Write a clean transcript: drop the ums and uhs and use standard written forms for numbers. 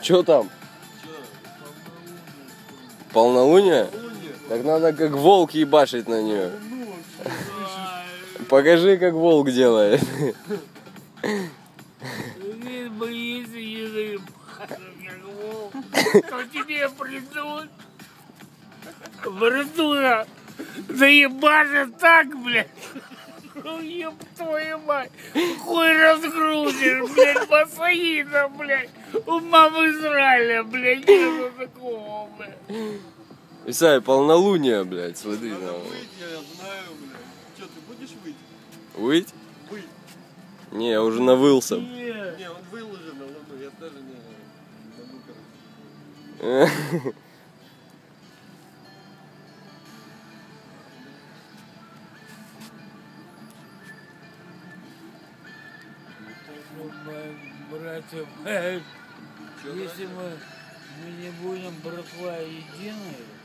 Чё там? Полнолуние? Так надо как волк ебашить на нее. Покажи, как волк делает. Если не заебашишь, как волк, то тебе придут братуха заебашит так, блядь. Ну еб твою мать. Хуй разгрузишь, блядь, басаида, блядь. У мамы Израиля, блядь, нету такого, блядь. Исай, полнолуние, блядь, смотри. Надо выть, я знаю, блядь. Че, ты будешь выть? Выть? Выть. Не, я уже навылся. Не, он выложен на луну, я даже не могу, короче. Братья, если мы не будем, братва, единые,